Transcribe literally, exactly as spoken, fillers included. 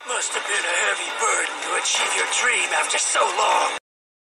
Must have been a heavy burden to achieve your dream after so long.